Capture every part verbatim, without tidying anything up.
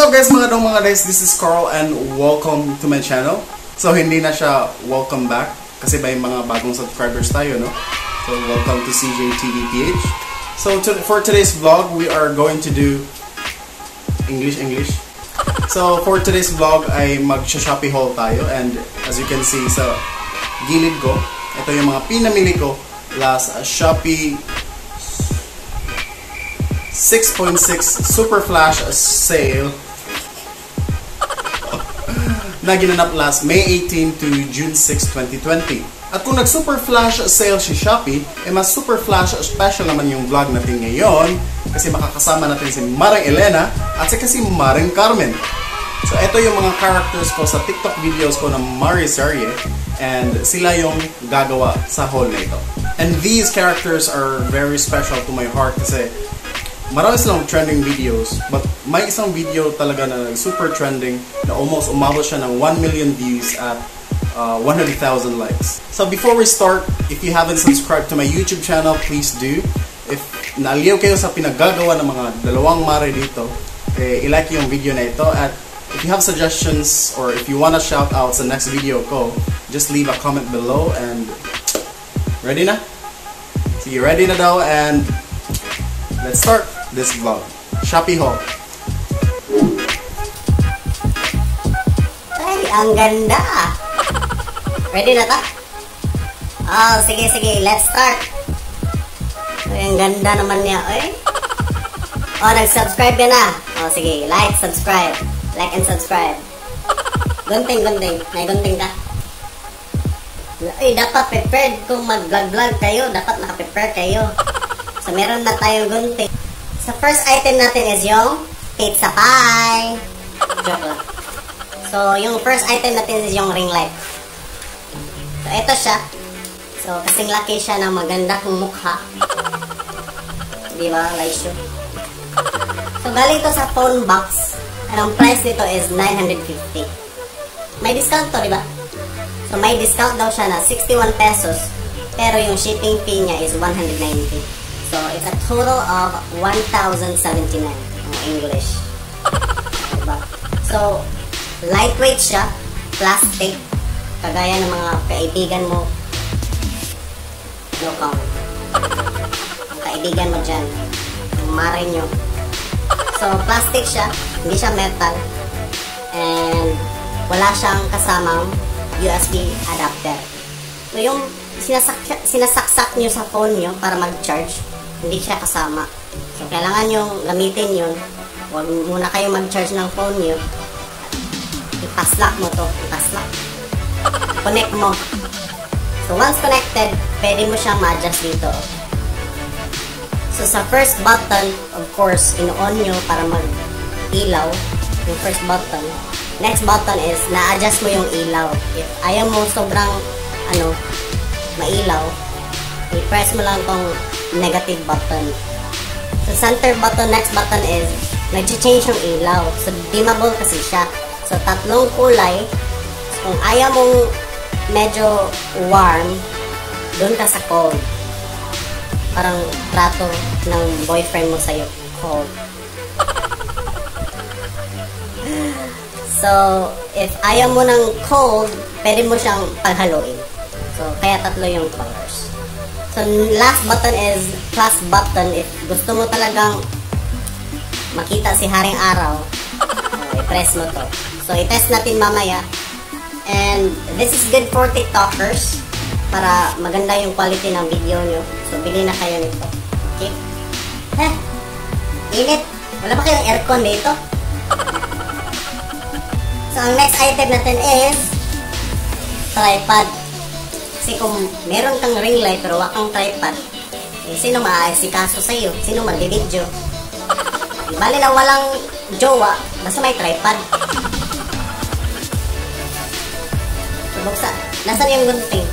up guys mga dong mga guys, this is Carl and welcome to my channel. So hindi na siya welcome back kasi may mga bagong subscribers tayo, no? So welcome to C J T V P H. So to, for today's vlog, we are going to do English English. So for today's vlog ay mag-Shopee haul tayo, and as you can see sa gilid ko, ito yung mga pinamili ko last uh, Shopee six point six Super Flash Sale na ginanap last May eighteenth to June sixth, twenty twenty. At kung nag-Super Flash Sale si Shopee, eh mas Super Flash special naman yung vlog natin ngayon kasi makakasama natin si Maring Elena at saka si Maring Carmen. So ito yung mga characters ko sa TikTok videos ko ng Mari Serie, and sila yung gagawa sa haul na ito. And these characters are very special to my heart kasi marami silang trending videos, but may isang video talaga na super trending na almost umabot siya ng one million views at uh, one hundred thousand likes. So before we start, if you haven't subscribed to my YouTube channel, please do. If naaliw kayo sa pinaggagawa ng mga dalawang mare dito, eh, ilike yung video na ito. At if you have suggestions or if you wanna shout out sa next video ko, just leave a comment below. And ready na? So you ready na daw, and let's start this vlog. Shopee haul. Ay, ang ganda! Ready na ta? Oh, sige, sige. Let's start. Ay, ang ganda naman niya. Ay. Oh, nag-subscribe ka na. Oh, sige. Like, subscribe. Like and subscribe. Gunting, gunting. May gunting ka. Ay, dapat prepared kung mag-vlog-vlog kayo. Dapat naka-prepare kayo. So, meron na tayong gunting. So, first item natin is yung pizza pie. Joke lang. So, yung first item natin is yung ring light. So, ito siya. So, kasing laki siya ng maganda kong mukha. Diba, Laisyo? So, galing to sa phone box. Ang price nito is nine hundred fifty. May discount to, diba? So, may discount daw siya na sixty-one pesos. Pero yung shipping fee niya is one hundred ninety. So, it's a total of one thousand seventy-nine in English. Diba? So, lightweight siya, plastic, kagaya ng mga kaibigan mo. No comment. Ang kaibigan mo dyan, yung mare nyo. So, plastic siya, hindi siya metal, and wala siyang kasamang U S B adapter. So, yung sinasak sinasaksak nyo sa phone nyo para mag-charge, hindi siya kasama. So, kailangan nyo gamitin yun. Huwag muna kayo mag-charge ng phone nyo. Ipaslak mo to. Ipaslak. Connect mo. So, once connected, pwede mo siyang ma-adjust dito. So, sa first button, of course, in-on nyo para mag-ilaw. Yung first button. Next button is, na-adjust mo yung ilaw. If ayaw mo sobrang, ano, mailaw, i-press mo lang tong negative button. So, center button, next button is nag-change yung ilaw. So, dimmable kasi siya. So, tatlong kulay. So, kung ayaw mong medyo warm, doon ka sa cold. Parang trato ng boyfriend mo sa'yo. Cold. So, if ayaw mo ng cold, pwede mo siyang paghaluin. So, kaya tatlo yung colors. So, last button is plus button. If gusto mo talagang makita si Haring Araw, uh, i-press mo to. So, i-test natin mamaya. And this is good for TikTokers para maganda yung quality ng video nyo. So, bili na kayo nito. Okay? Heh! Init! Wala ba kayong aircon dito? So, ang next item natin is tripod. Kasi kung meron kang ring light pero wala kang tripod, eh, sino maaasikaso sa'yo? Sino magbibidyo? Bali na walang jowa, basta may tripod. So, buksa. Nasaan yung gunting?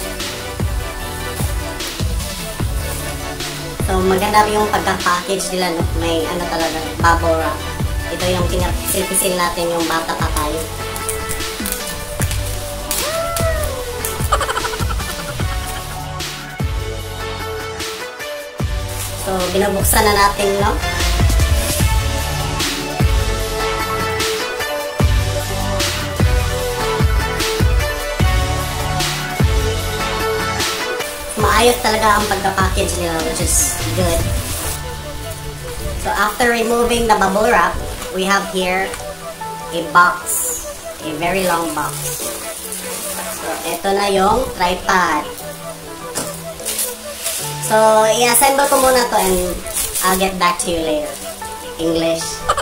So, maganda yung pagka-package nila, no? May ano talaga, bubble wrap. Ito yung pinasilpisil natin yung bata pa tayo. So, binubuksan na natin, no? maayos talaga ang pagka-package nila, which is good. So after removing the bubble wrap, we have here a box. A very long box. So ito na yung tripod. So i-assemble ko muna to and I'll get back to you later. English.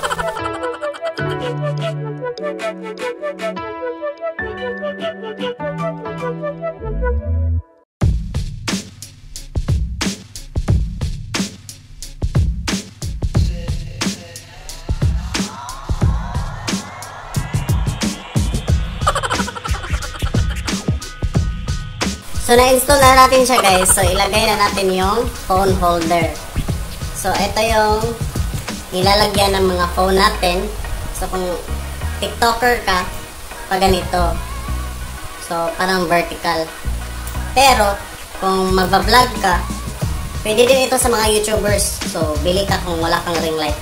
So, na-install na natin siya, guys. So, ilagay na natin yung phone holder. So, ito yung ilalagyan ng mga phone natin. So, kung TikToker ka, pa ganito. So, parang vertical. Pero, kung magbablog ka, pwede din ito sa mga YouTubers. So, bili ka kung wala kang ring light.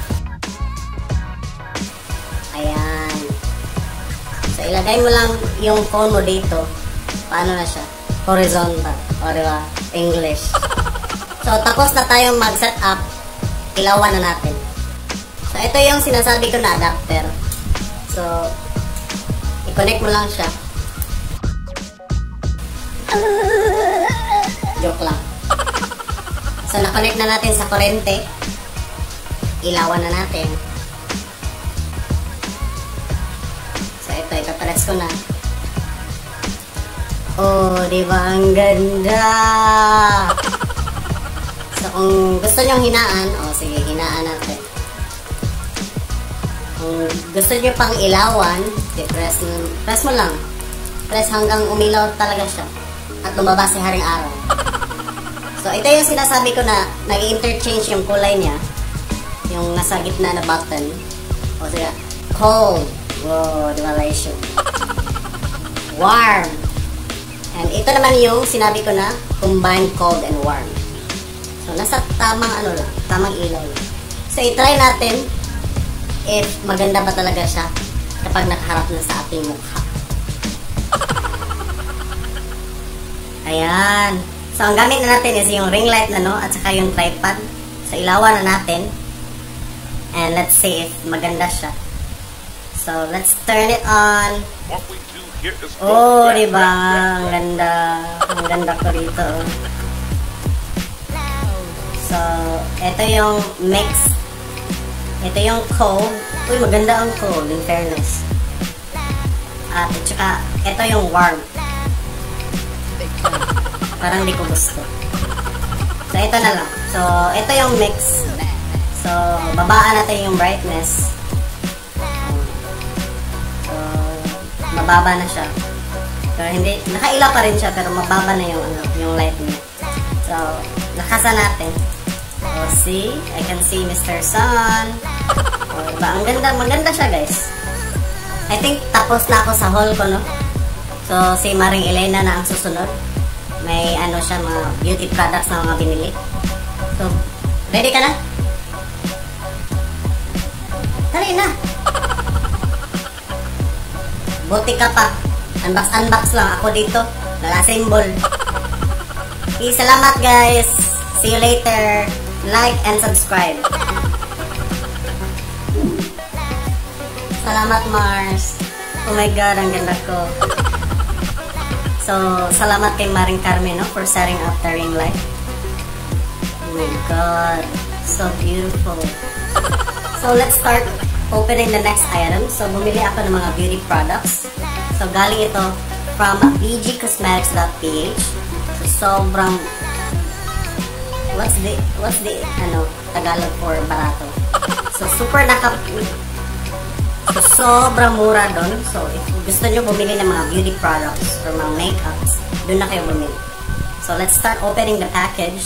Ayan. So, ilagay mo lang yung phone mo dito. Paano na siya? Horizontal. O, diba? English. So, tapos na tayong mag-set up. Ilawan na natin. So, ito yung sinasabi ko na adapter. So, i-connect mo lang siya. Joke lang. So, na-connect na natin sa kurente. Ilawan na natin. So, ito, ipapress ko na. Oh, di ba? Ang ganda! So, kung gusto nyong hinaan, oh, sige, hinaan natin. Kung gusto nyo pang ilawan, okay, press, press mo lang. Press hanggang umilaw talaga siya. At lumabas si Haring Araw. So, ito yung sinasabi ko na nag-interchange yung kulay niya. Yung nasa gitna na button. O, sige, cold. Wow, di ba, ratio? Warm. And ito naman yung sinabi ko na combine cold and warm. So, nasa tamang ano lang, tamang ilaw lang. So, i-try natin if maganda ba talaga siya kapag nakaharap na sa ating mukha. Ayan. So, ang gamit na natin is yung ring light na, no, at saka yung tripod. So, ilawan na natin. And let's see if maganda siya. So, let's turn it on. Oh, diba? Ang ganda. Ang ganda ko rito. So, ito yung mix. Ito yung cold. Uy, maganda ang cold, in fairness. At saka, ito yung warm. Parang di ko gusto. So, ito na lang. So, ito yung mix. So, babaan natin yung brightness. Mababa na siya. So, hindi, nakaila pa rin siya, pero mababa na yung, ano, yung light niya. So, nakasan natin. So, see? I can see Mister Sun. O, diba? Ang ganda, maganda siya, guys. I think tapos na ako sa haul ko, no? So, si Maring Elena na ang susunod. May, ano siya, mga beauty products na mga binili. So, ready ka na? Tari na! Buti ka pa. Unbox-unbox lang ako dito. Nag-assemble. Okay, salamat guys. See you later. Like and subscribe. Salamat Mars. Oh my god, ang ganda ko. So, salamat kay Maring Carmen, no, for setting up the ring light. Oh my god. So beautiful. So, let's start opening the next item. So, bumili ako ng mga beauty products. So, galing ito from b g cosmetics dot p h. So, sobrang what's the, what's the, ano, Tagalog for barato? So, super naka, so, sobrang mura doon. So, if gusto nyo bumili ng mga beauty products or mga makeups, doon na kayo bumili. So, let's start opening the package.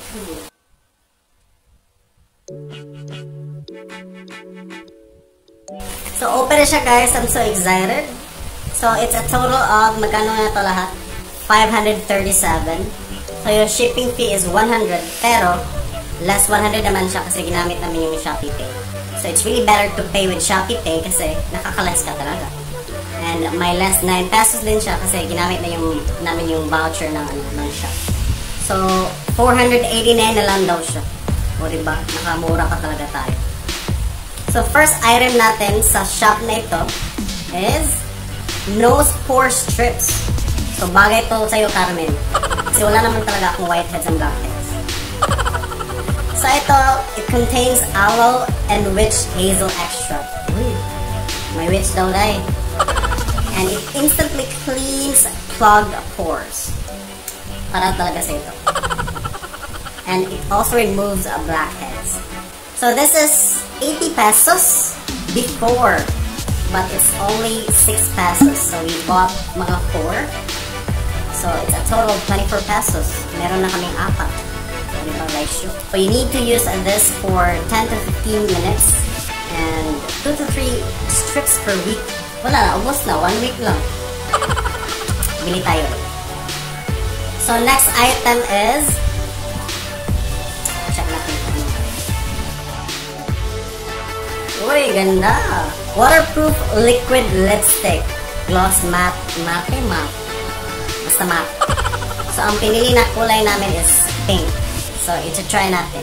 So, open na siya guys. I'm so excited. So, it's a total of, magkano na ito lahat? five hundred thirty-seven. So, yung shipping fee is one hundred. Pero, less one hundred naman siya kasi ginamit namin yung Shopee Pay. So, it's really better to pay with Shopee Pay kasi nakaka-less ka talaga. And may less nine pesos din siya kasi ginamit na yung, namin yung voucher ng, ano, ng shop. So, four hundred eighty-nine na lang daw siya. O diba? Nakamura pa talaga tayo. So, first item natin sa shop na ito is nose pore strips. So, bagay to sa'yo, Carmen. Kasi wala naman talaga akong whiteheads and blackheads. So, ito, it contains aloe and witch hazel extract. Uy, may witch daw dahil. And it instantly cleans clogged pores. Para talaga sa ito. And it also removes uh, blackheads. So, this is eighty pesos before. But it's only six pesos. So, we bought mga four. So, it's a total of twenty-four pesos. Meron na kaming apat. So, you need to use this for ten to fifteen minutes. And two to three strips per week. Wala, almost na. one week lang. Bili tayo. So, next item is... Check natin. Uy, ganda! Waterproof liquid lipstick. Gloss matte. Matte, matte. Basta matte. So, ang pinili na kulay namin is pink. So, ito-try natin.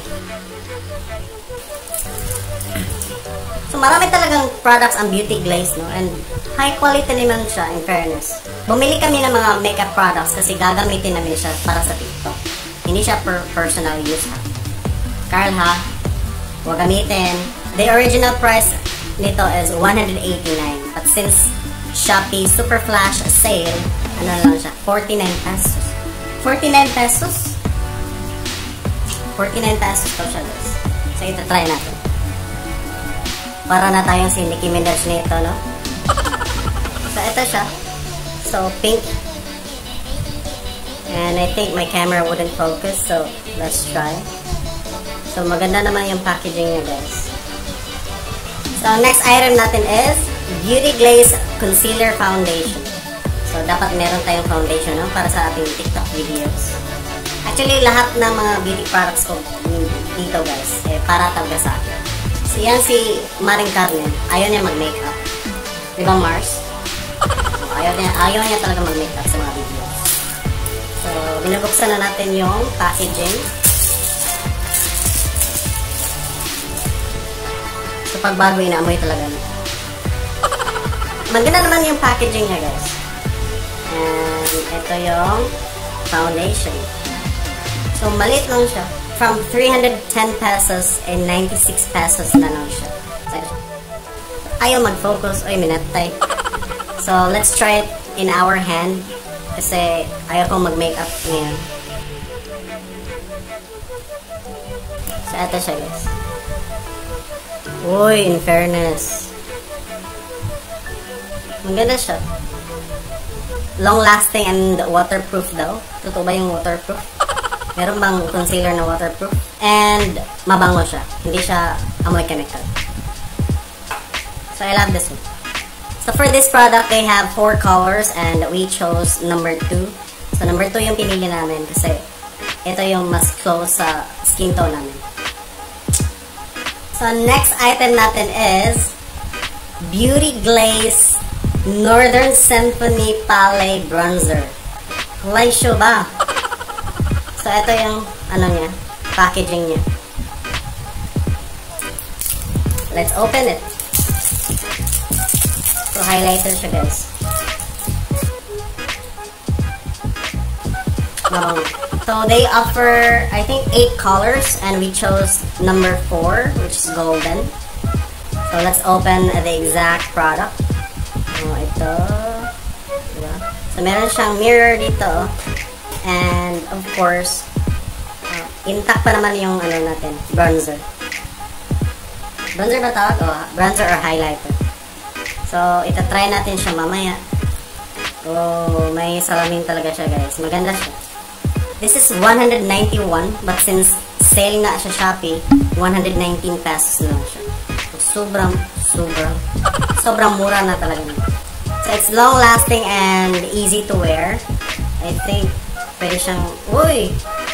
So, marami talagang products ang Beauty Glaze, no? And high quality naman siya, in fairness. Bumili kami ng mga makeup products kasi gagamitin namin siya para sa TikTok. Hindi siya per personal use, ha? Carl, ha? Huwag gamitin. The original price nito is one hundred eighty-nine. But since Shopee Super Flash Sale, ano lang siya? forty-nine pesos. forty-nine pesos? forty-nine pesos to siya, guys. So, ito try natin. Para na tayong si Nicki Minaj nito, no? So, ito siya. So, pink. And I think my camera wouldn't focus, so let's try. So, maganda naman yung packaging niya, guys. So, next item natin is Beauty Glaze Concealer Foundation. So, dapat meron tayong foundation, no? Para sa ating TikTok videos. Actually, lahat ng mga beauty products ko dito, guys, eh, para talaga sa akin. So, yan si Maring Carmen. Ayaw niya mag-makeup. Diba, Mars? Ayaw niya, ayaw niya talaga mag-makeup sa mga videos. So, binabuksan na natin yung packaging. So, pag bago, inaamoy talaga. Maganda naman yung packaging niya, guys. And ito yung foundation. So, maliit lang siya. From three hundred ten pesos and ninety-six pesos na lang siya. Ayaw mag-focus. Oy, minatay. So, let's try it in our hand. Kasi ayaw kong mag-makeup ngayon. So, ito siya, guys. Uy, in fairness. Maganda siya. Long-lasting and waterproof daw. Totoo ba yung waterproof? Meron bang concealer na waterproof? And mabango siya. Hindi siya amoy chemical. So, I love this one. So, for this product, they have four colors and we chose number two. So, number two yung pinili namin kasi ito yung mas close sa skin tone namin. So, next item natin is Beauty Glaze Northern Symphony Palette Bronzer. Kulay siya ba? So, ito yung, ano niya, packaging niya. Let's open it. So, highlighter siya, guys. Um, so, they offer, I think, eight colors, and we chose number four, which is golden. So, let's open the exact product. Oh, ito. Diba? So, meron siyang mirror dito. And, of course, uh, intact pa naman yung, ano natin, bronzer. Bronzer ba tawag? O, bronzer or highlighter. So, itatry natin siya mamaya. Oh, may salamin talaga siya, guys. Maganda siya. This is one hundred ninety-one, but since sale na sa Shopee, one hundred nineteen pesos na siya. So, sobrang, sobrang, sobrang mura na talaga. So, it's long-lasting and easy to wear. I think, pwede siyang, uy!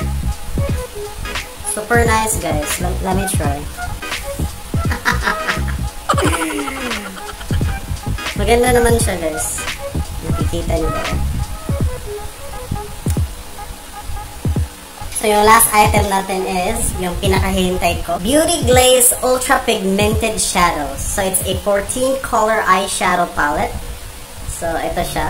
Super nice, guys. Let, let me try. Maganda naman siya, guys. Nakikita niyo ba? So yung last item natin is yung pinakahihintay ko. Beauty Glaze Ultra Pigmented Shadows. So it's a fourteen color eyeshadow palette. So ito siya.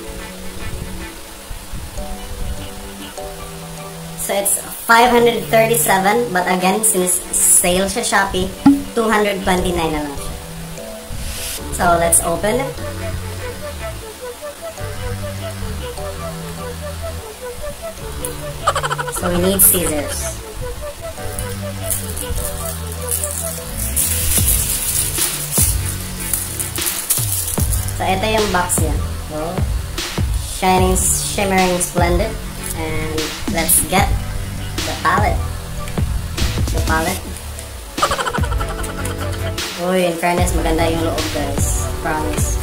So it's five hundred thirty-seven, but again, since sale siya Shopee, two hundred twenty-nine na lang siya. So let's open it. So we need scissors. So ito yung box niya. So, shining, shimmering, splendid. And let's get the palette. The palette. Uy, in fairness, maganda yung loob, guys. Promise.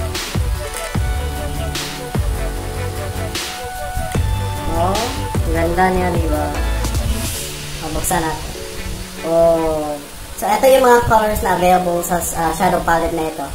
Oh, ganda niya, diba? Mabuksan natin. Oh. So, ito yung mga colors na available sa uh, shadow palette na ito.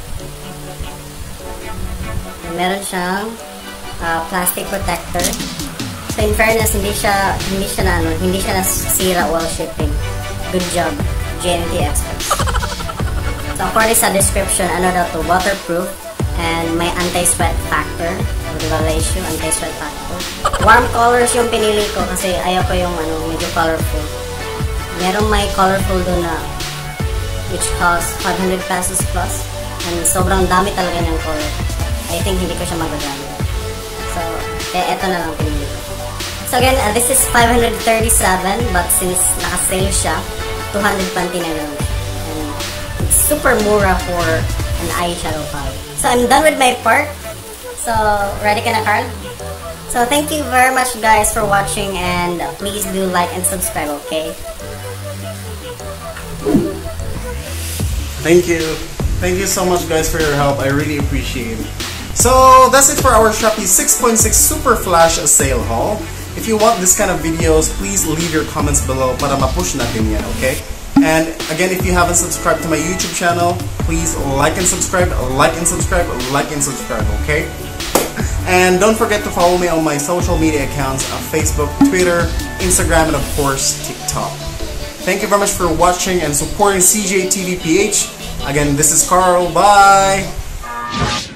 Meron siyang uh, plastic protector. So, in fairness, hindi siya, hindi siya na, ano, hindi siya nasira while shipping. Good job, J N T Experts. So, according sa description, ano daw to, waterproof, and may anti-sweat factor. Diba ratio, anti-sweat factor. Warm colors yung pinili ko kasi ayaw ko yung ano, medyo colorful. Merong may colorful doon na which costs five hundred pesos plus. And sobrang dami talaga niyang color. I think hindi ko siya magagamit. So, kaya eto na lang pinili ko. So again, uh, this is five hundred thirty-seven, but since naka-sale siya, two hundred twenty-nine lang siya. And it's super mura for an eyeshadow palette. So I'm done with my part. So, ready ka na, Carl? So, thank you very much, guys, for watching, and please do like and subscribe, okay? Thank you. Thank you so much, guys, for your help. I really appreciate it. So, that's it for our Shopee six point six Super Flash Sale Haul. If you want this kind of videos, please leave your comments below para ma-push natin yan, okay? And again, if you haven't subscribed to my YouTube channel, please like and subscribe, like and subscribe, like and subscribe, okay? And don't forget to follow me on my social media accounts on Facebook, Twitter, Instagram, and of course, TikTok. Thank you very much for watching and supporting C J T V P H. Again, this is Carl. Bye!